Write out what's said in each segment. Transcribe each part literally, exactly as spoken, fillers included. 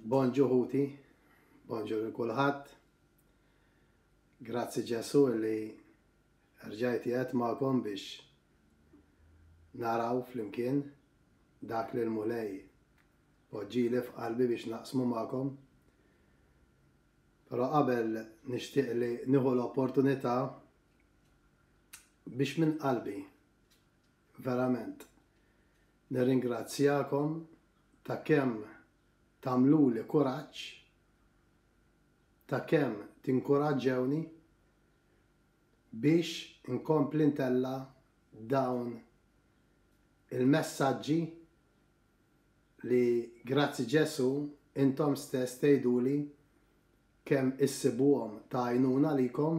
Bonġu ħuti, bonġu l-kulħadd. Grazzi Ġesu li rġajt jgħet ma'kom biex naraw flimkien dak li l-mulej poġġili f'qalbi biex naqsmu ma'kom. Però qabel nixtieq li nieħu l-opportunità biex minn qalbi verament nirringrazzjakom ta' kemm tamluli kuraġġ, ta' kemm tinkoraġġewni biex inkompli ntella dawn il-messaġġi li grazzi Ġesu intom stess tgħiduli kemm issibuhom ta' għajnuna likom.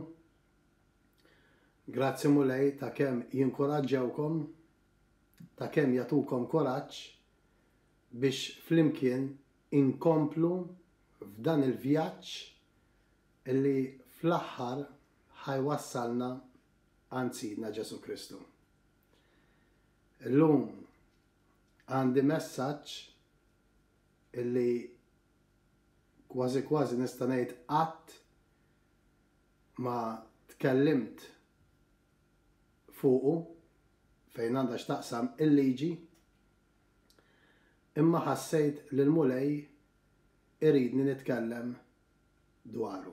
Grazzi mulej ta' kemm jinkoraġġewkom, ta' kemm jagħtukom kuraġġ biex flimkien inkomplu f'dan il-vjaġġ illi fl-aħħar ħajwassalna għand Sidna Ġesu Kristu. Illum għandi messaġġ illi kważi kważi nista' ngħid qatt ma tkellimt fuqu fejn għandha x'taqsam il-liġi, imma ħassejt li l-mulej iridni nitkellem dwaru.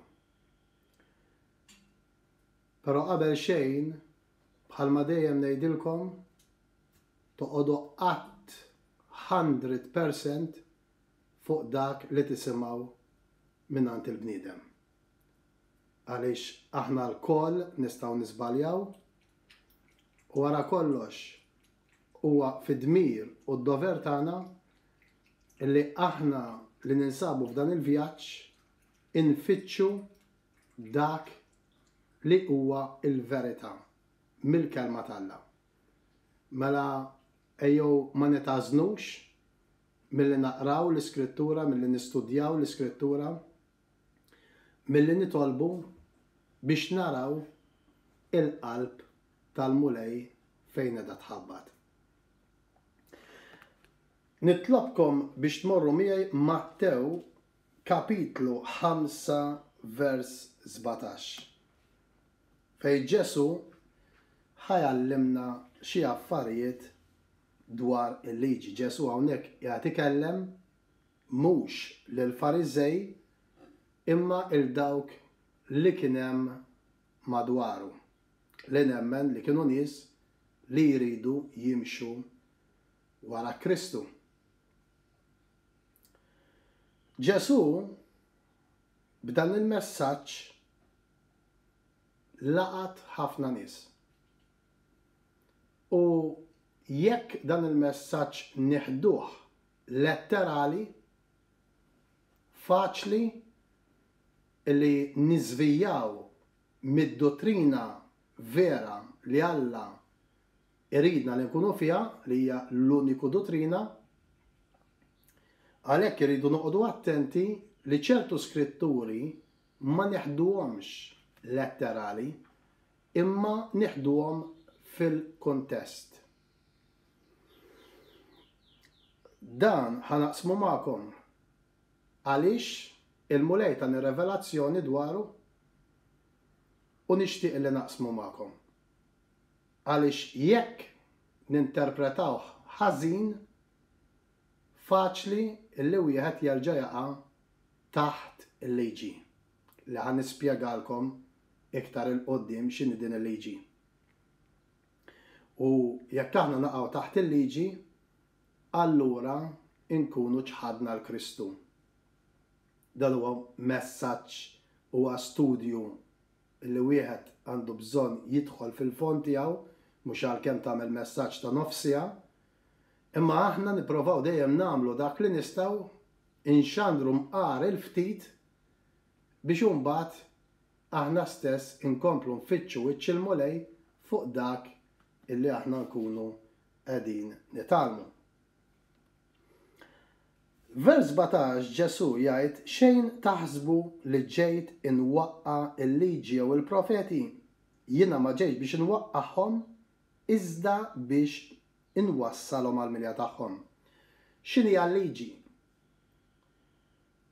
Però qabel xejn, bħalma dejjem ngħidilkom, toqgħodu qatt hundred percent fuq dak li tisimgħu mingħand il-bniedem. Għaliex aħna lkoll nistgħu nisbaljaw u wara kollox huwa fid-dmir u d-dover tagħna illi aħna li ninsabu f'dan il-vjaġġ infittxu dak li huwa il-verità mill-kelma t'Alla. Mela ejjew ma nitażnux milli naqraw l-Iskrittura, milli nistudjaw l-Iskrittura, milli nitolbu biex naraw il-qalb tal-mulej fejn qiegħda tħabbat. Nitlobkom biex tmorru miegħi Mattew kapitlu ħamsa vers żbatax. Fejn Ġesu ħajallimna xi affarijiet dwar il-liġi. Ġesu hawnhekk qiegħed ikellem mhux lill-Fariżej imma il dawk li kien hemm madwaru. Li nemmen li kienu nies li jridu jimxu wara Kristu. Ġesu b'dan il-messaġġ laqat ħafna nies. U jekk dan il-messaġġ nieħduh letterali, faċli li niżvijaw mid-dottrina vera li Alla iridna li nkunu fiha, li hija l-uniku dottrina. Għalhekk iridu noqogħdu attenti li ċertu skritturi ma neħduhomx letterali imma neħduhom fil-kontest. Dan ħanaqsmu magħkom għaliex il-mulej ta' nir-revelazzjoni dwaru u nixtieq li naqsmu magħkom. Għaliex jekk ninterpretawh ħażin faċli illi wieħed jerġa' jaqa' taħt il-liġi li ħan nispjegalkom iktar il-qoddim x'inhi din il-liġi. U jekk aħna naqgħu taħt il-liġi, allura nkunu ċħadna l-Kristu. Dan huwa messaġġ huwa studju li wieħed għandu bżonn jidħol fil-fond tiegħu mhux għalkemm tagħmel messaġġ ta' nofsija, imma aħna nipprovaw dejjem nagħmlu dak li nistgħu inxandru mqar il-ftit biex imbagħad aħna stess inkomplu nfittxu wiċċ il-mulej fuq dak illi aħna nkunu qegħdin nitgħallmu. Vers sebgħatax Ġesu jgħid xejn taħsbu li ġejt inwaqqa il-liġi jew il-profeti. Jiena ma ġejtx biex inwaqqagħhom iżda biex inwassalhom għall-milja tagħhom. X'inhi l-liġi?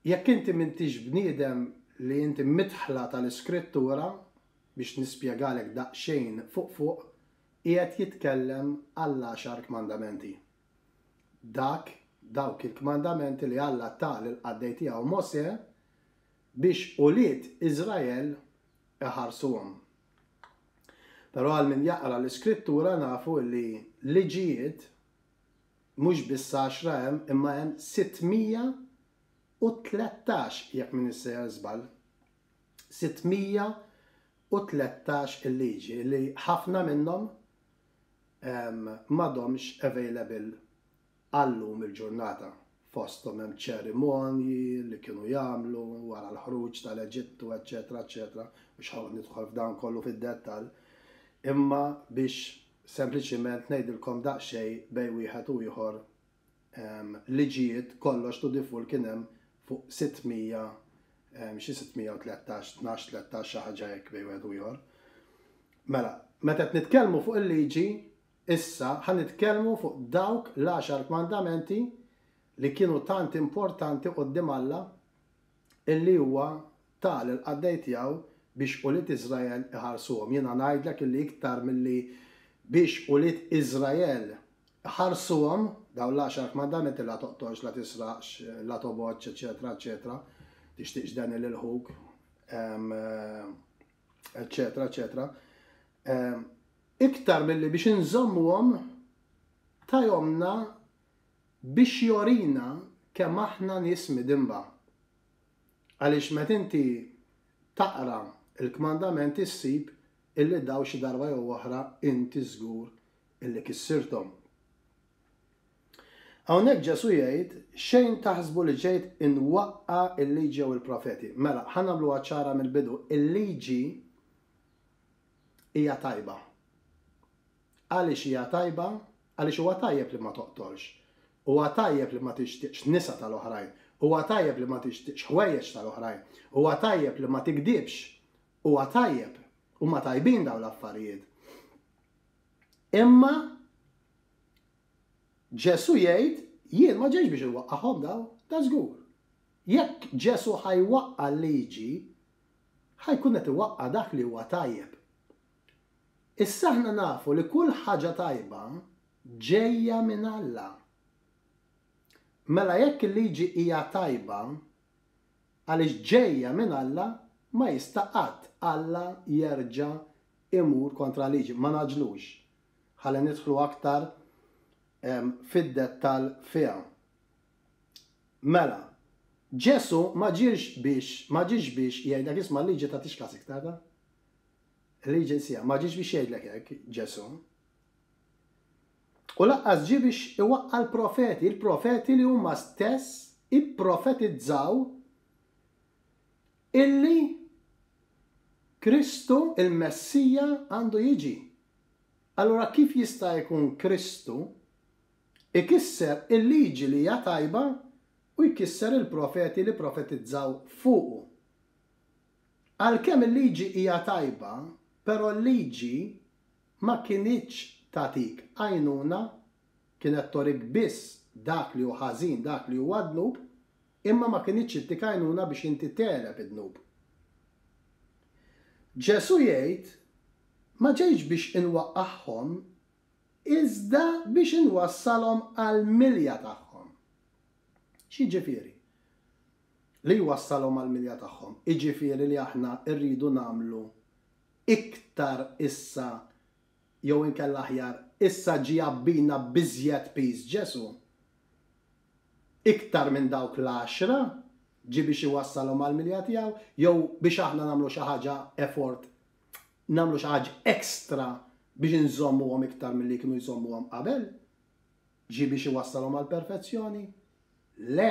jekk inti m'intix bniedem li inti mitħla tal-iskrittura biex nispjegalek daqsxejn fuq fuq, qiegħed jitkellem għall għaxar kmandamenti. Dak, dawk il-kmandamenti li Alla ta' lill-qaddej tiegħu Mosè biex ulied Iżrael iħarsuhom. Però għal min jaqra l-iskrittura nafu li liġijiet mhux biss għaxra hemm imma hemm sittmija u tlettax jekk min issejjer żball. sittmija u tlettax il-liġi li ħafna minnhom m'għadhomx available għallum il-ġurnata. Fosthom hemm ċerimonji li kienu jagħmlu wara l-ħruġ tal-Eġittu, eċetera, eċetera, biex ħadd nidħol f'dan kollu fid-dettall. Imma biex sempliċiment ngħidilkom daqsxejn bejn wieħed u ieħor liġijiet kollox to default kien hemm fuq sittmija, xi sittmija u tlettax, tnax tlettax xi ħaġa hekk bejn wieħed u ieħor. Mela, meta qed nitkellmu fuq il-liġi, issa ħan nitkellmu fuq dawk l-għaxar kmandamenti li kienu tant importanti quddiem Alla illi huwa ta' lill-qaddej tiegħu biex ulied Iżrael iħarsuhom. Jiena ngħidlek illi iktar milli biex ulied Iżrael iħarsuhom dawn l-għaxar kmandamenti la toqtolx, la tisraqx, la toboġġ, eċetera, eċetera, tixtieqx dan il-ħuk, eċetera, eċetera. Iktar milli biex inżommuhom tajhomna biex jorina kemm aħna nies midimba. Għaliex meta inti taqra il-kmandamenti ssib illi daw xi darba jew oħra inti żgur illi kissirthom. Hawnhekk Ġesu jgħid xejn taħsbu li ġejt inwaqqa l-liġi jew il-profeti. Mela, ħa nagħmluha ċara mill-bidu, il-liġi hija tajba. Għaliex hija tajba? Għaliex huwa tajjeb li ma toqtolx. Huwa tajjeb li ma tixtieqx nisa tal-oħrajn. Huwa tajjeb li ma tixtieqx ħwejjeġ tal-oħrajn. Huwa tajjeb li ma tikdibx. Huwa tajjeb. Huma tajbin dawn l-affarijiet. Imma Ġesu jgħid jien ma ġejx biex inwaqqahom daw, ta' żgur. Jekk Ġesu ħajwaqqa l-liġi, ħajkun qed iwaqqa dak li huwa tajjeb. Issa aħna nafu li kull ħaġa tajba ġejja minn Alla. Mela jekk il-liġi hija tajba, għaliex ġejja minn Alla, ma jista' qatt Alla jerġa' imur kontra liġi, ma naġlux. Ħalli nidħlu aktar fid-dettall fiha. Mela, Ġesu ma ġiex biex, ma ġiex biex jgħidlek isma' l-liġi ta' tixkas iktar da? Il-liġi sija, ma ġiex biex jgħidlek hekk Ġesu. U laqqas ġie biex iwaqqa l-profeti, il-profeti li huma stess ipprofetizzaw illi Kristu il-Messija għandu jiġi. Allura kif jista' jkun Kristu ikisser il-liġi li hija tajba u jkisser il-profeti li profetizzaw fuqu. Għalkemm il-liġi hija tajba, però l-liġi ma kienitx tagħtik għajnuna, kienet torik biss dak li hu ħażin, dak li huwa dnub, imma ma kienitx ittik għajnuna biex inti teleb id-dnub. Ġesu jgħid ma ġejx biex inwaqqahom iżda biex inwassalhom għall-milja tagħhom. Xi ġifieri? Li jwassalhom għall-milja tagħhom. Iġifieri li aħna rridu nagħmlu iktar issa jew inkella aħjar issa ġie abbina biżjed peace Ġesu. Iktar minn dawk l-għaxra ġi biex iwassalhom għall-milja tiegħu jew biex aħna nagħmlu xi ħaġa effort, nagħmlu xi ħaġa ekstra biex nżommuhom iktar milli kienu jżommuhom qabel? Ġi biex iwassalhom għall-perfezzjoni? Le.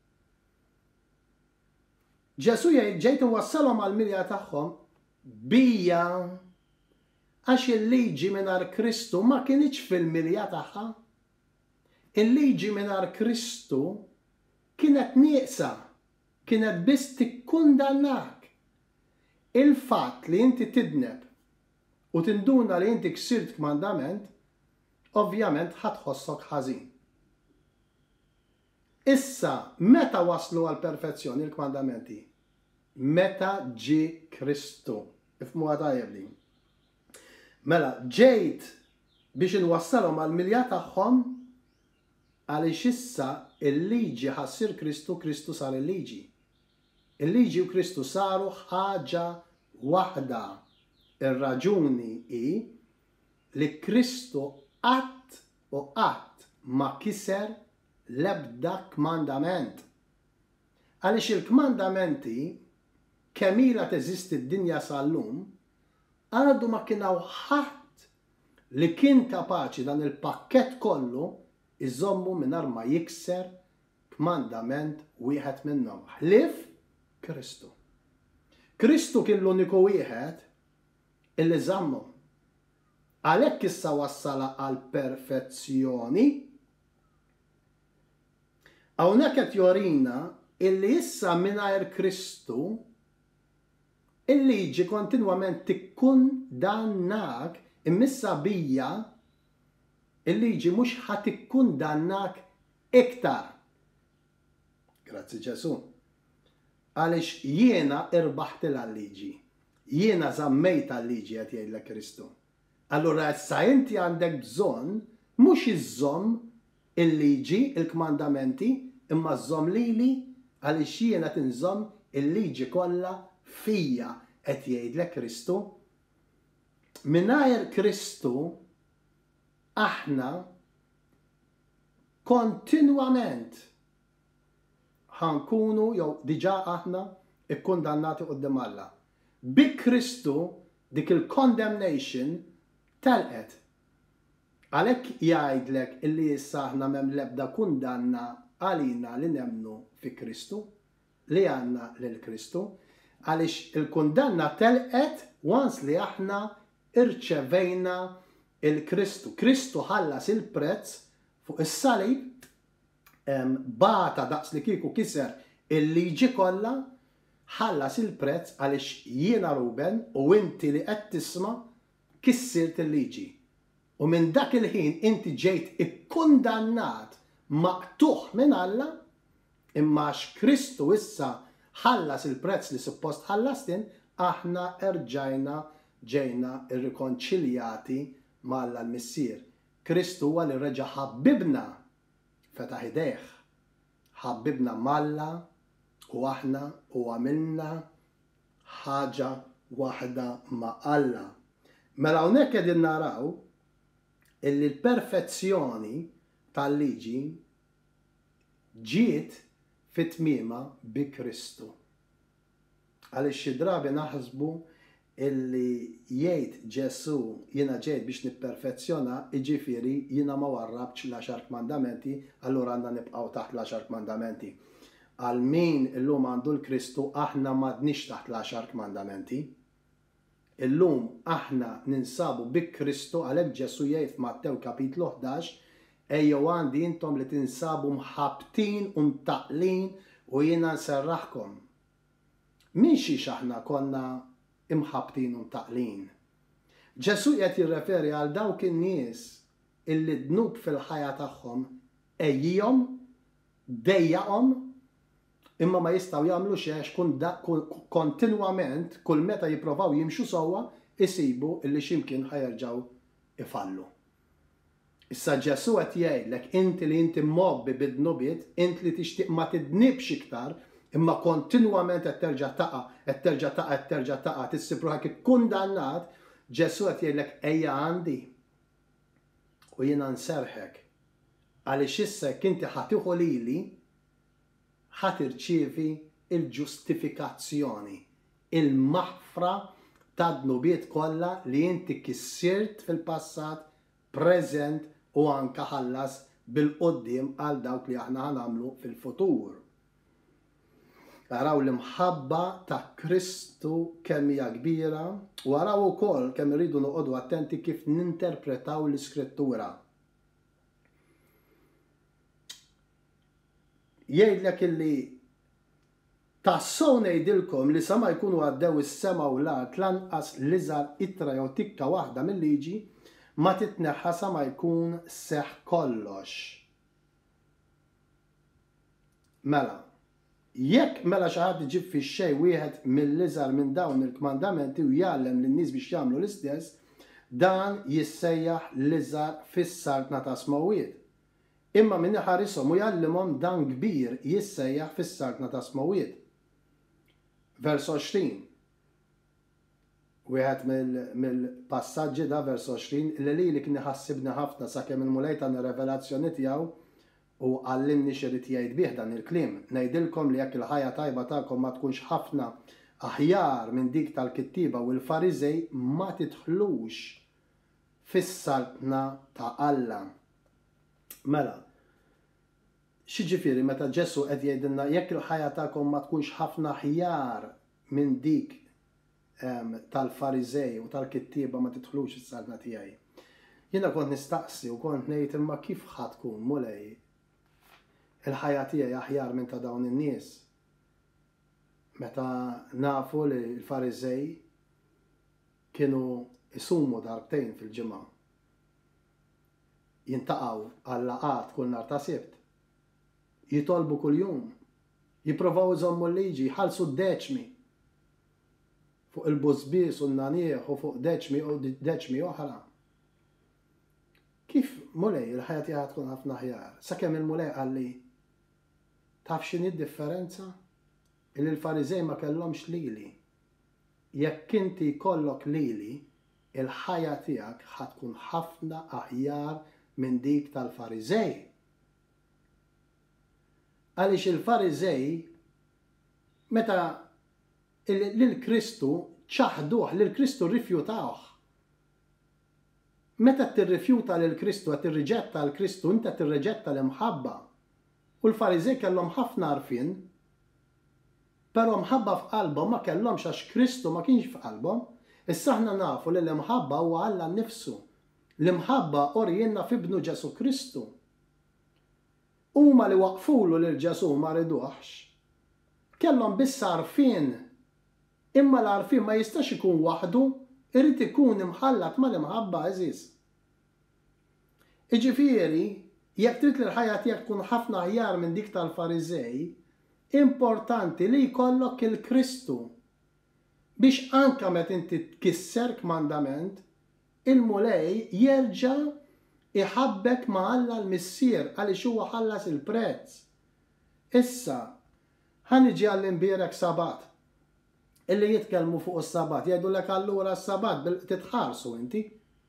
Ġesu jgħid ġejt iwassalhom għall-milja tagħhom bija għax il-liġi mingħajr Kristu ma kienx fil-milja tagħha. Il-liġi mingħajr Kristu kienet nieqsa, kienet biss tikkundannak. Il-fatt li inti tidneb u tinduna li inti ksirt kmandament, ovvjament ħatħossok ħażin. Issa, meta waslu għal perfezzjoni il-kmandamenti? Meta ġi Kristu. Ifmu għatajab li. Mela, ġejt biex nwassalhom għal milja tagħhom għaliex issa il-liġi ħassir Kristu, Kristu sar il-liġi. Il-liġi u Kristu saru ħaġa waħda. Ir-raġuni hi li Kristu qatt u qatt ma kiser l-ebda kmandament. Għaliex il-kmandamenti kemm ilha teżisti d-dinja sal-lum għadu ma kienaw ħadd li kien kapaċi dan il-pakkett kollu iżommu mingħajr ma jikser kmandament wieħed minnhom. Ħlief Kristu. Kristu kien l-uniku wieħed illi żammu. Għalhekk issa wassala għal perfezzjoni. Hawnhekk qed jorina illi issa mingħajr Kristu il-liġi kontinwament tikkundannak immissa bija il-liġi mhux ħadd tikkundannak iktar. Grazzi Ġesu. Għaliex jiena irbaħtilha l-liġi. Jiena żammejta l-liġi qed jgħidlek Kristu. Allura issa inti għandek bżonn mhux iżżomm il-liġi, il-kmandamenti, imma żżomm lili għaliex jiena tinżomm il-liġi kollha fija qed jgħidlek Kristu. Mingħajr Kristu aħna kontinwament ħankunu jew diġà aħna ikkundannati quddiem Alla. Bi Kristu dik il-condemnation telqet. Għalhekk jgħidlek illi issa aħna m'hemm l-ebda kundanna għalina li nemmnu fi Kristu, li għandna lil Kristu, għaliex il-kundanna telqet once li aħna irċevejna il-Kristu. Kristu ħallas il-prezz fuq is-salib, bata daqs li kieku kiser il-liġi kollha, ħallas il-prezz għaliex jiena Ruben u inti li qed tisma' kissirt il-liġi. U minn dak il-ħin inti ġejt ikkundannat maqtuħ minn Alla, imma Kristu issa ħallas il-prezz li suppost ħallastin, aħna erġajna ġejna irrikonċiljati mal-Alla l-Missier. Kristu huwa li reġa' ħabbibna fetaħ idejh. Ħabbibna mal-Alla u aħna u għamilna ħaġa waħda ma' Alla. Mela hawnhekk qegħdin naraw illi l-perfezzjoni tal-liġi ġiet fit-tmiema bi Kristu. Għaliex xi drabi naħsbu illi jgħid Ġesu jiena ġejt biex nipperfezzjona, jiġifieri jiena ma warrabx l-għaxar kmandamenti, allura għandna nibqgħu taħt l-għaxar kmandamenti. Għal min illum għandu l-Kristu aħna m'għadniex taħt l-għaxar kmandamenti. Illum aħna ninsabu bi Kristu, għalhekk Ġesu jgħid f'Mattew kapitlu ħdax, ejjew għandi intom li tinsabu mħabtin u mtaqlin u jiena nserraħkom. Mhix aħna konna imħabtin u mtaqlin. Ġesu qed jirreferi għal dawk in-nies illi dnub fil-ħajja tagħhom ejjihom, dejjaqhom, imma ma jistgħu jagħmlu xejn kontinwament kull meta jippruvaw jimxu sewwa isibu illi x'imkien ħajerġgħu ifallu. Issa Ġesu qed jgħidlek inti li inti mobbi bid-dnubiet, inti li tixtieq ma tidnibx iktar, imma kontinwament qed terġa' taqa', qed terġa' taqa', qed terġa' taqa', tissibruħek ikkundannat, Ġesu qed jgħidlek ejja għandi u jiena nserħek. Għaliex issa jekk inti ħatiħu lili ħatirċievi il-ġustifikazzjoni, il-maħfra ta' dnubiet kollha li inti kissirt fil-passat, preżent u anke ħallas bil-qoddim għal dawk li aħna ħanamlu fil-futur. Araw l-imħabba ta' Kristu kemm hija kbira u araw ukoll kemm irridu noqogħdu attenti kif ninterpretaw l-Iskrittura. Jgħidlek illi tassew ngħidilkom li sa ma jkunu għaddew is-sema u l-art lanqas l-iżgħar ittra jew tikka waħda mill-liġi ma titneħħa sa ma jkun seħħ kollox. Mela, jekk mela xi ħadd iġib fix-xejn wieħed mill-iżgħar minn dawn il-kmandamenti u jgħallem lin-nies biex jagħmlu l-istess, dan jissejjaħ l-iżgħar fis-sartna ta' smawiet. Imma min iħarishom u jgħallimhom dan kbir jissejjaħ fis-sartna ta' smawiet. Vers għoxrin. Wieħed mill-passaġġi da vers għoxrin li lili kien iħassibni ħafna sakemm il-mulej tan ir-revelazzjoni tiegħu u għallimni x'irid jgħid bih dan il-kliem. Ngħidilkom li jekk il-ħajja tajba tagħkom ma tkunx ħafna aħjar minn dik tal-kittiba u l-Fariżej ma titħlux fis-sartna ta' Alla. Mela, x'jiġifieri meta Ġesu qed jgħidilna jekk il-ħajja tagħkom ma tkunx ħafna aħjar minn dik tal-Fariżej u tal-kittiba ma titħlux fis-sartna tiegħi. Jiena kont nistaqsi u kont ngħid imma kif ħadd tkun mulej il-ħajja tiegħi aħjar minn ta' dawn in-nies. Meta nafu li l-Fariżej kienu isumu darbtejn fil-ġimgħa. Jintaqgħu għal laqgħat kull nhar ta' Sibt. Jitolbu kuljum. Jippruvaw iżommu l-liġi, jħallsu d-deċmi fuq il-bużbies u n-nanieħ u fuq deċmi u deċmi oħra. Kif mulej il-ħajja tiegħek tkun ħafna aħjar? Sakemm il-mulej qal li taf x'inhi d-differenza? Illi l-Fariżej ma kellhomx lili. Jekk inti jkollok lili, il-ħajja tiegħek ħad tkun ħafna aħjar minn dik tal-Fariżej. Għaliex il-Fariżej meta lil-Kristu ċaħduh, lil-Kristu rrifjutawh. Meta tirrifjuta lil-Kristu, qed tirriġetta l-Kristu, inti qed tirriġetta l-imħabba. U l-Fariżej kellhom ħafna għarfien, però mħabba f'qalbhom ma kellhomx għax Kristu ma kienx f'qalbhom. Issa aħna nafu li l-imħabba huwa Alla nnifsu. L-imħabba orjenna f'ibnu Ġesu Kristu. Huma li waqfulu lil Ġesu ma riduhx. Kellhom biss għarfien. Imma l-għarfien ma jistax ikun waħdu, irid ikun imħallat mal-imħabba eżis. Iġifieri, jekk trid li l-ħajja tiegħek tkun ħafna aħjar minn dik tal-Fariżej, importanti li jkollok il-Kristu biex anke meta inti tkisser kmandament, il-mulej jerġa' iħabbek ma' Alla l-Missier għaliex huwa ħallas il-prezz. Issa, ħaniġi għall-imbierek Sabat. Illi jitkellmu fuq is-Sabat, jgħidulek allura s-Sabat titħarsu inti.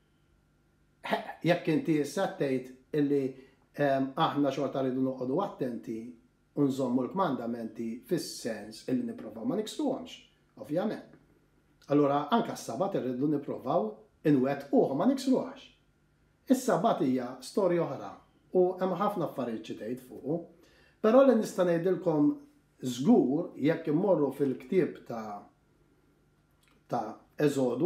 Jekk inti issa tgħid illi aħna xorta rridu noqogħdu attenti u nżommu l-kmandamenti fis-sens illi nippruvaw ma niksruhomx, ovvjament. Allura anke s-Sabat irridu nippruvaw inwettquh ma niksruhx. Is-Sabat hija storja oħra u hemm ħafna affarijiet xi tgħid fuqu, però li nista' ngħidilkom żgur jekk immorru fil-ktieb ta' ta' Eżodu,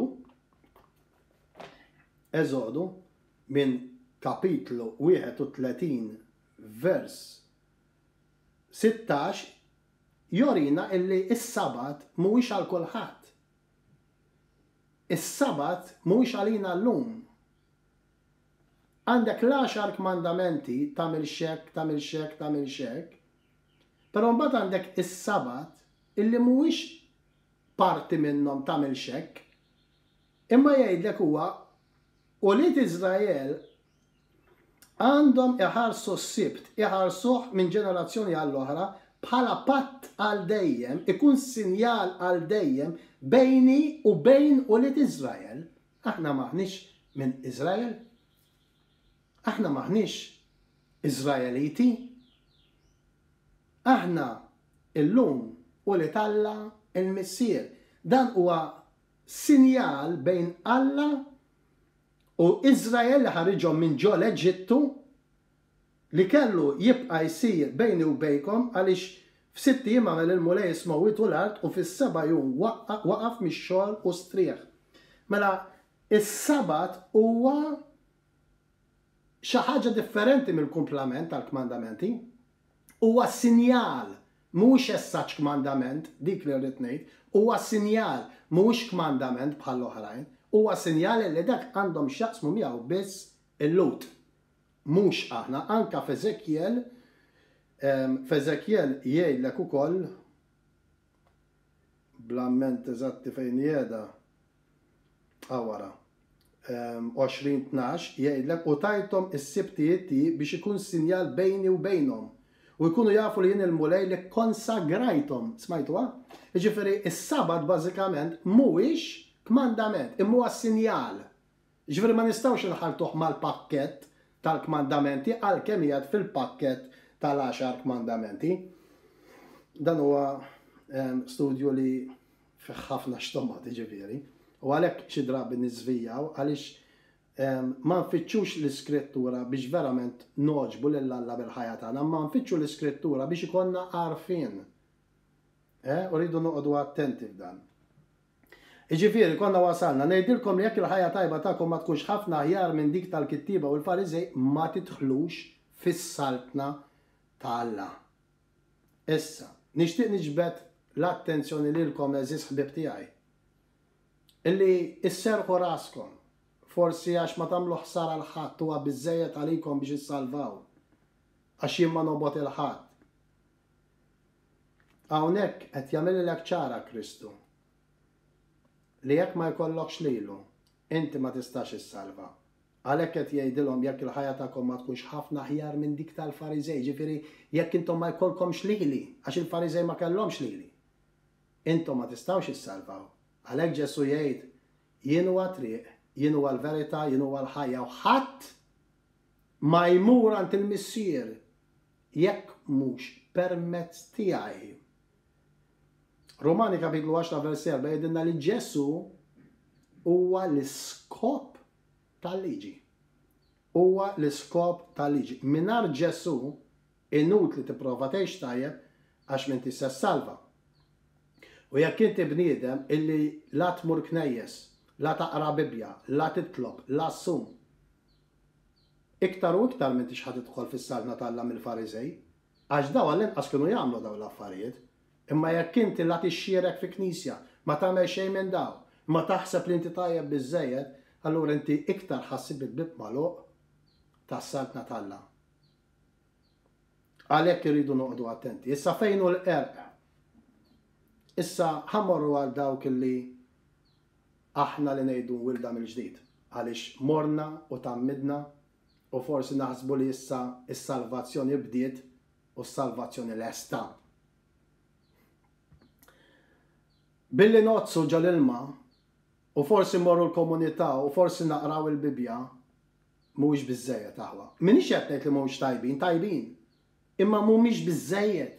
Eżodu minn kapitlu wieħed u tletin vers sittax jorina illi is-Sabat mhuwiex għal kulħadd. Is-Sabat mhuwiex għalina llum. Għandek l-għaxar kmandamenti tagħmel xekk, tagħmel xekk, tagħmel xekk. Però mbagħad għandek is-Sabat illi mhuwiex parti minnhom tagħmel xekk, imma jgħidlek huwa Ulied Iżrael għandhom iħarsu s-Sibt, iħarsuh minn ġenerazzjoni għall-oħra bħala patt għal dejjem, ikun sinjal għal dejjem bejni u bejn Ulied Iżrael. Aħna maħniex minn Iżrael? Aħna maħniex Iżraeliti? Aħna illum Ulied Alla il-Missier. Dan huwa sinjal bejn Alla u Iżrael li ħariġhom minn ġol Eġittu li kellu jibqa' jsir bejni u bejkom għaliex f'sitt ijiem għamel il-mulej ismawwitu l-art u fis-seba' jum waqaf mix-xogħol u strieħ. Mela is-Sabat huwa xi ħaġa differenti mill-kumplament tal-kmandamenti. Huwa sinjal, mhuwiex essaċ kmandament, dik li rrid ngħid, huwa sinjal, mhuwiex kmandament bħal oħrajn, huwa sinjal li dak għandhom x'jaqsmu miegħu biss il-Lut. Mhux aħna, anke f'Eżekjel F'Eżekjel jgħidlek ukoll bl-amment eżatti fejn jgħida għawara għoxrin tnax jgħidlek u tajtom is-sibtijiet biex ikun sinjal bejni u bejnhom u jkunu jafu li jien il-mulej li konsagrajtom. Smajtuha? Ġifieri is-sabat bażikament mhuwiex kmandament, imma huwa sinjal. Ġifieri ma nistgħux inħaltuh mal-pakkett tal-kmandamenti għalkemm jgħid fil-pakkett tal-għaxar kmandamenti. Dan huwa studju li fih ħafna xtomati ġifieri. U għalhekk xi drabi niżvijaw għaliex ma nfittxux l-iskrittura biex verament noġbu lil Alla bil-ħajja tagħna, ma nfittxu l-iskrittura biex ikonna għarfien. U rridu noqogħdu attenti f'dan. Ġifieri konna wasalna ngħidilkom li jekk il-ħajja tajba tagħkom ma tkunx ħafna aħjar minn dik tal-kittiba u l-Fariżej ma tidħlux fis-saltna ta' Alla. Issa, nixtieq niġbed l-attenzjoni lilkom eżis ħbieb tiegħi. Illi isserħu raskom, forsi għax ma tagħmlu ħsara l-ħadd huwa biżżejjed għalikom biex issalvaw, għax jien ma nobgħod il-ħadd. Hawnhekk qed jagħmililek ċara Kristu li jekk ma jkollokx lilu, inti ma tistax issalva. Għalhekk qed jgħidilhom jekk il-ħajja tagħkom ma tkunx ħafna aħjar minn dik tal-Fariżej, ġifieri jekk intom ma jkollkomx lili, għax il-Fariżej ma kellhomx lili. Intom ma tistgħux issalvaw. Għalhekk Ġesu jgħid jien huwa triq, jien huwa l-verità, jien huwa l-ħajja u ħadd ma jmur għand il-Missier jekk mhux permezz tiegħi. Romani kapitlu għaxra vers erba' jgħidilna li Ġesu huwa l-iskop tal-liġi. Huwa l-iskop tal-liġi. Mingħajr Ġesu inutli tipprova tgħix tajjeb għax m'inti se salva. U jekk inti bniedem illi la tmur knejjes, la taqra Bibja, la titlob, la ssum. Iktar u iktar minn tixħad tidħol fis-salna tal-Alla mill-Fariżej, għax daw għall-inqas kienu jagħmlu dawn l-affarijiet. Imma jekk inti la tixxierek fi knisja, ma tagħmel xejn minn daw, ma taħseb li inti tajjeb biżżejjed, allura inti iktar ħassib il-bib magħluq tas-saltna tal-Alla. Għalhekk irridu noqogħdu attenti. Issa fejn hu l-qerq? Issa ħammorru għal dawk illi aħna li ngħidu wilda mill-ġdid. Għaliex morna u tammidna u forsi naħsbu li issa is-salvazzjoni bdiet u s-salvazzjoni lesta. Billi nozzu ġal-ilma u forsi morru l-komunità u forsi naqraw il-Bibja mhuwiex biżżejjed aħwa. Minix qed ngħid li mhumiex tajbin, tajbin, imma mhumiex biżżejjed.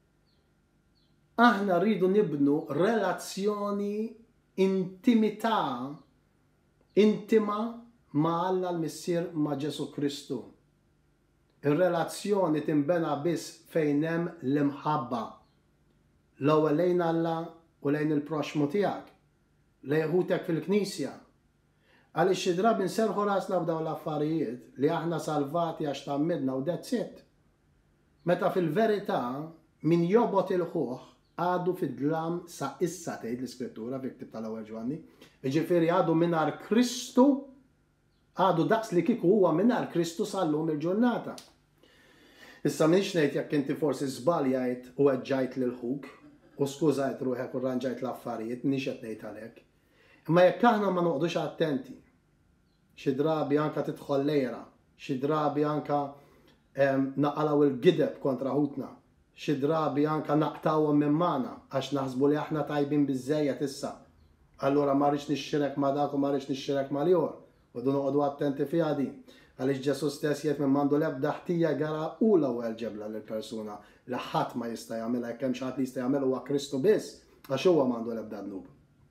Aħna rridu nibnu relazzjoni intimità intima ma' Alla l-Missier ma' Ġesu Kristu. Ir-relazzjoni timbena biss fejn hemm l-imħabba. L-ewwel lejn Alla u lejn il-proxmu tiegħek, lejħutek fil-Knisja. Għaliex xi drabi nserħu rasna f'dawn l-affarijiet li aħna salvati għax tammidna u that's it. Meta fil-verità min jobot il-ħuħ għadu fid-dlam sa' issa tgħid l-Iskrittura fil-Ktieb tal-ewwel Ġwanni. Jiġifieri għadu mingħajr Kristu, għadu daqs li kieku huwa mingħajr Kristu sal-lum il-ġurnata. Issa m'iniex ngħid jekk inti forsi żbaljajt u eġġajt lil ħuk u skużajt ruħek u rranġajt l-affarijiet, m'iniex qed ngħid għalhekk. Imma jekk aħna ma noqgħodux attenti, xi drabi anke tidħol lejra, xi drabi anke naqalaw il-gideb kontra ħutna, xi drabi anke naqtawhom minn magħna għax naħsbu li aħna tajbin biżżejjed issa. Allura ma rridx nixxirek ma' dak u ma rridx nixxirek ma' liħor. U dun noqogħdu attenti fiha din. Għaliex Ġesu stess jgħid minn m'għandu l-ebda ħtija gara u l-ewwel ġebla lill-persuna li ħadd ma jista' jagħmilha jekk hemm xi ħadd li jista' jagħmilha huwa Kristu biss għax huwa m'għandu l-ebda dnub.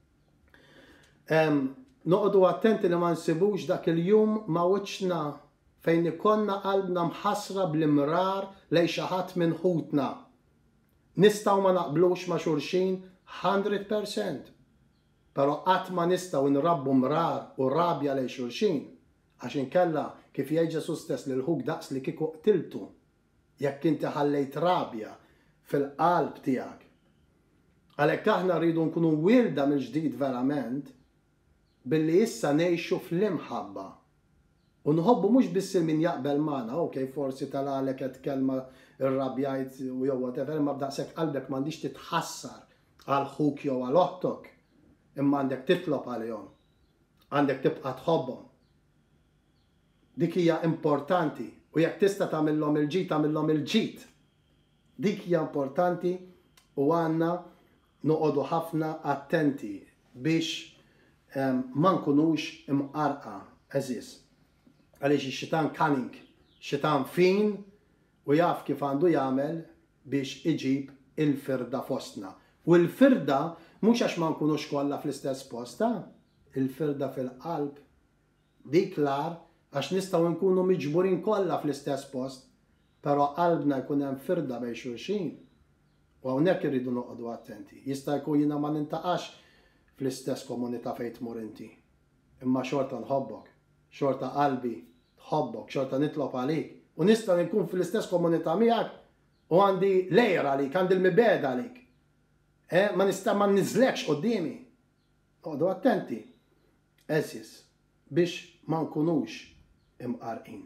Noqogħdu attenti li ma nsibux dak il-jum ma' wiċċna fejn ikonna qalbna mħassra bl-imrar lejn xi ħadd minn ħutna. Nistgħu ma naqblux ma' xulxin hundred percent. Però qatt ma nistgħu nrabbu mrar u rabja lejn xulxin għax inkella kif jgħid Ġesu stess lil ħuk daqs li kieku qtiltu jekk inti ħallejt rabja fil-qalb tiegħek. Għalhekk aħna rridu nkunu wilda mill-ġdid verament billi issa ngħixu fl-imħabba. U nħobbu mhux biss min jaqbel magħna, okej, forsi tal-għalek qed kelma irrabjajt u jew whatever, imma b'daqshekk qalbek m'għandix titħassar għal ħuk jew għal oħtok, imma għandek titlob għalihom, għandek tibqa' tħobbhom. Dik hija importanti u jekk tista' tagħmilhom il-ġid tagħmilhom il-ġid. Dik hija importanti u għandna noqogħdu ħafna attenti biex um, ma nkunux imqarqa eżis. Għaliex ix-xitan cunning, xitan fin u jaf kif għandu jagħmel biex iġib il-firda fostna. U l-firda mhux għax ma nkunux kollha fl-istess posta, il-firda fil-qalb dik lar għax nistgħu nkunu miġburin kollha fl-istess post, però qalbna jkun hemm firda bejn xulxin. U hawnhekk irridu noqogħdu attenti. Jista' jkun jiena ma nintaqax fl-istess komunità fejn tmur inti. Imma xorta nħobbok, xorta qalbi tħobbok, xorta nitlob għalik. U nista' nkun fl-istess komunità miegħek u għandi lejra għalik, għandi l-mibeda għalik. Eh, ma nista' ma niżlekx qudiemi. Noqogħdu attenti. Eżis biex ma nkunux imqarqin.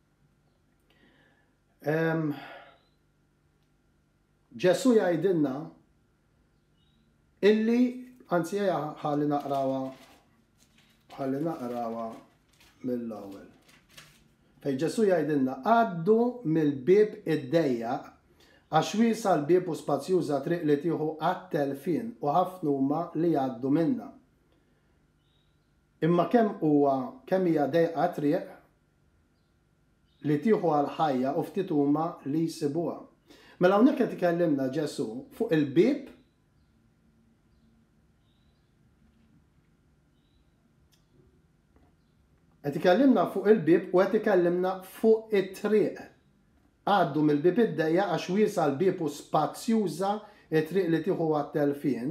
Um, Ġesu jgħidilna illi, anzi ħalli naqrawa, ħalli naqrawa mill-ewwel. Fej Ġesu jgħidilna għaddu mill-bib id-dejjaq għax wiesa l-bib u spazjuża triq li tieħu għat-telfin u ħafna huma li jgħaddu minnha. Imma kemm huwa kemm hija dejqa triq li tieħu għal-ħajja u ftit huma li jsibuha. Mela hawnhekk qed ikellimna Ġesu fuq il-bib qed ikellimna fuq il-bib u qed ikellimna fuq it-triq. Għaddu mill-bib id-dejjaq għax wiesa l-bib u spazjuża it-triq li tieħu għat-telfin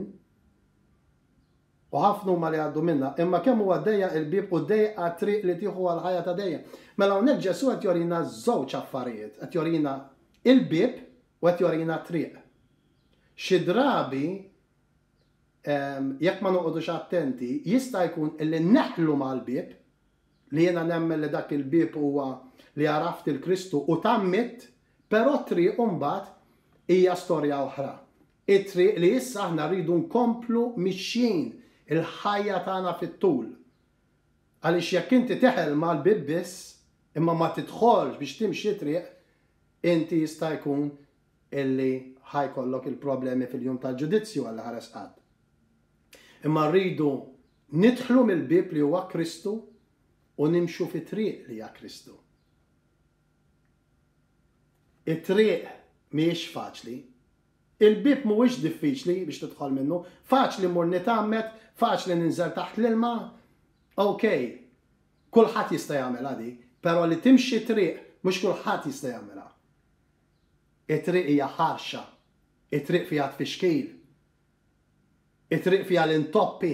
u ħafna huma li għaddu minnha, imma kemm huwa dejjaq il-bib u dejqa triq li tieħu għal-ħajja ta' dejjem. Mela hawnhekk Ġesu qed jorina żewġ affarijiet, qed jorina il-bib u qed jorina triq. Xi drabi jekk ma noqogħdux attenti, jista' jkun illi neħlu mal-bib li jiena nemmen li dak il-bib huwa li għaraft il-Kristu u tammit, però triq mbagħad hija storja oħra. It-triq li issa aħna rridu nkomplu mixjin il-ħajja tagħna fit-tul. Għaliex jekk inti teħel mal-bib biss, imma ma tidħolx biex timxi triq, inti jista' jkun illi ħajkollok il-problemi fil-jum tal-ġudizzju għal ħares qatt. Imma rridu nidħlu mill-bib li huwa Kristu u nimxu fi triq li hija Kristu. It-triq mhijiex faċli. Il-bib mhuwiex diffiċli biex tidħol minnu, faċli mmur nitammet, faċli ninżel taħt l-ilma. Okej, kulħadd jista' jagħmel għadi, però li timxi triq mhux kulħadd jista' jagħmelha. It-triq hija ħarxa, it-triq fiha tfixkil, it-triq fiha l-intoppi.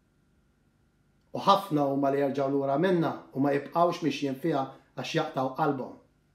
U ħafna huma li jerġgħu lura minnha u ma jibqgħux mixjin fiha għax jaqtaw qalbhom.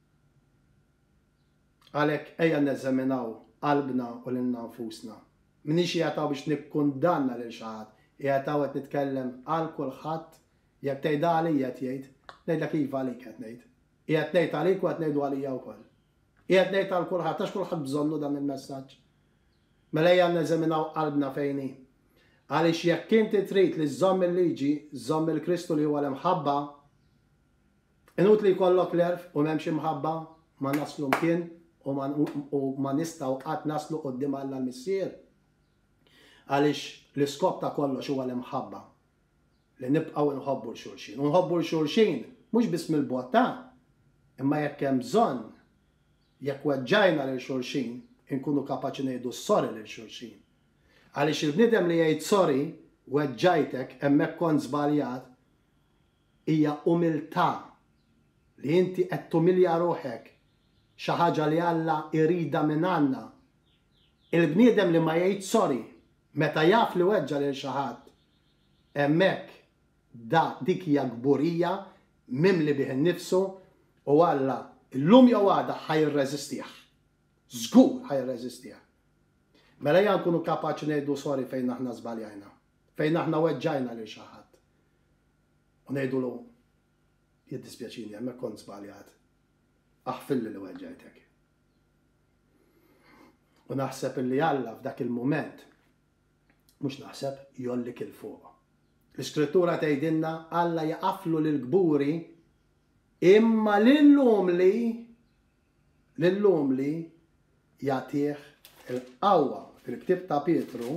Għalhekk ejja neżaminaw qalbna u lilna nfusna. Minix jgħataw biex nikkundanna lil xi ħadd, jgħataw qed nitkellem għal kulħadd, jekk tgħidha għalija tgħid, ngħidlek iva għalik qed ngħid. Qiegħed ngħid għalik u qed ngħidu għalija wkoll. Qiegħed ngħid għal kulħadd għax kulħadd bżonnu dan il-messaġġ. Mela ejja neżaminaw qalbna fejn hi. Għaliex jekk inti trid li żomm il-liġi, żomm il-Kristu li huwa l-imħabba, inutli jkollok l-erf u m'hemmx imħabba ma naslu mkien u ma nistgħu qatt naslu quddiem Alla l-Missier. Għaliex l-iskop ta' kollox huwa l-imħabba. Li nibqgħu nħobbu l-xulxin. U nħobbu l-xulxin mhux biss mill-botta, imma jekk hemm bżonn, jekk weġġajna lil xulxin, inkunu kapaċi ngħidu sorry lil xulxin. Għaliex il-bniedem li jgħid sorry, weġġajtek, hemmhekk kont żbaljat, hija umiltà li inti qed tumilja ruħek xi ħaġa li Alla irida minn għandna. Il-bniedem li ma jgħid sorry meta jaf li weġġa lil xi ħadd, hemmhekk da dik hija gburija mimli bih innifsu u Alla illum jew għada ħajrreżistih. Żgur ħajrreżistih. Mela ejja nkunu kapaċi ngħidu sorry fejn aħna żbaljajna, fejn aħna weġġajna lil xi ħadd. U ngħidulu jiddispjaċini hemmhekk kont żbaljat. Aħfilli li weġġajtek. U naħseb illi Alla f'dak il-moment, mhux naħseb jollik il-fuq. L-iskrittura tgħidilna Alla jaqaflu lill-kburi imma lill-umli lill-umli jagħtih il-qawwa. Fil-ktieb ta' Pietru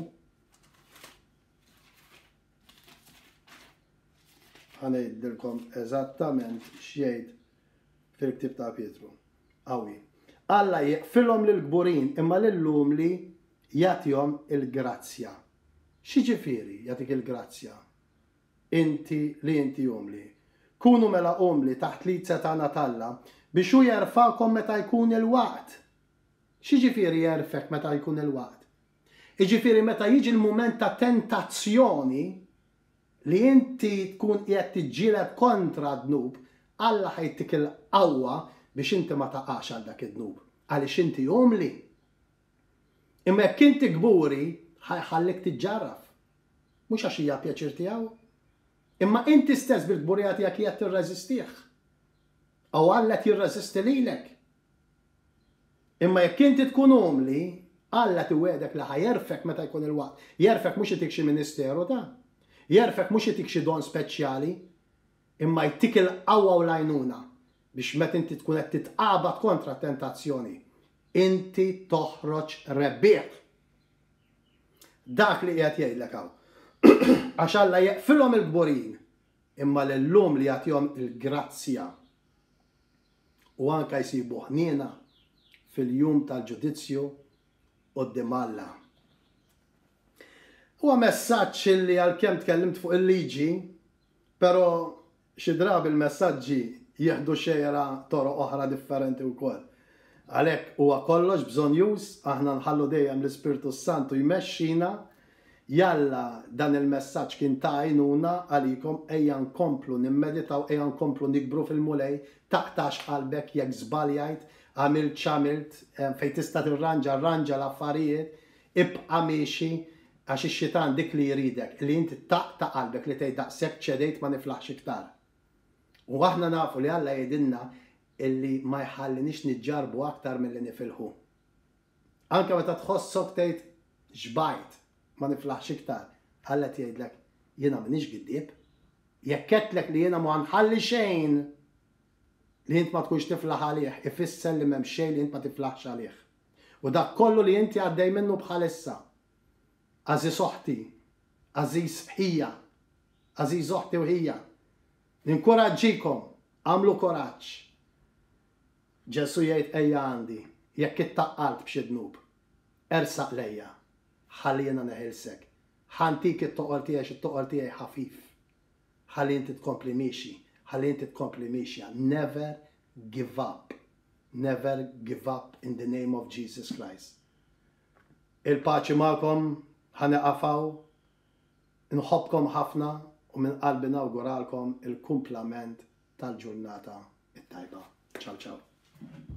ħanejdilkom eżattament x'jgħid fil-ktieb ta' Pietru. Qawwi. Alla jaqfilhom lill-kburin imma lill-umli jagħtihom il-grazzja. X'jiġifieri jagħtik il-grazzja? Inti li inti umli. Kunu mela umli taħt lidsa tagħna Alla biex hu jerfa'kom meta jkun il-waqt. X'jiġifieri jerfek meta jkun il-waqt? Jiġifieri meta jiġi l-mument ta' tentazzjoni li inti tkun qiegħed tiġġieled kontra dnub, Alla ħajtik il-qawwa biex inti ma taqax għal dak id-dnub. Għaliex inti umli. Imma jekk inti kburi ħajħallik tiġġarraf. Mhux għax hija pjaċir tiegħu. Imma inti stess bil-kburija tiegħek qiegħed tirreżistih. Aw Alla qed jirreżisti lilek. Imma jekk inti tkun umli, Alla tiwedek li ħajerfek meta jkun il-waqt. Jerfek mhux itik xi ministeru ta'. Jerfek mhux itik xi don speċjali, imma jtik il-qawwa u l-għajnuna biex meta inti tkun qed titqabad kontra tentazzjoni, inti toħroġ rebbieħ. Dak li qiegħed jgħidlek hawn. Għax Alla jaqfilhom il-kburin imma lill-lum li jagħtihom il-grazzja. U anke jsibu ħniena fil-jum tal-ġudizzju quddiem Alla. Huwa messaġġ li għalkemm tkellimt fuq il-liġi, però xi drabi il-messaġġi jieħdu xejra toroq oħra differenti wkoll. Għalhekk huwa kollox bżonn już, aħna nħallu dejjem l-Ispirtu Santu jmexxina, jalla dan il-messaġġ kien ta' għajnuna għalikom ejja nkomplu nimmeditaw, ejja nkomplu nikbru fil-mulej, taqtax qalbek jekk żbaljajt, għamilt x'għamilt, fejn tista' tirranġa rranġa l-affarijiet, ibqa' miexi għax ix-xitan dik li jridek, li inti taqta' qalbek li tgħid daqshekk ċedejt ma niflaħx iktar. U aħna nafu li Alla jgħidilna illi ma jħallinix niġġarbu aktar milli nifilħu. Anke meta tħossok tgħid xbajt ma niflaħx iktar, Alla tgħidlek jiena m'iniex giddieb, jekk qedtlek li jiena ma nħalli xejn li int ma tkunx tiflaħ għalih, ifisser li m'hemm xejn li int ma tiflaħx għalih. U dak kollu li inti għaddej minnu bħalissa. Aziz oħti, aziz ħija, aziz oħti u ħija. Ninkoraġġikom, għamlu koraġġ. Ġesu jgħid ejja għandi, jekk ittaqqalt b'xi dnub, ersaq lejja, ħalli jiena neħilsek. Ħantik it-toqol tiegħi x'it-toqol tiegħi ħafif. Ħalli inti tkompli miexi, ħalli inti tkompli mixja. Never give up. Never give up in the name of Jesus Christ. Il-paċi magħkom, ħaneqafaw, nħobbkom ħafna u minn qalbi nawguralkom il-kumplament tal-ġurnata it-tajba. Ciao ciao.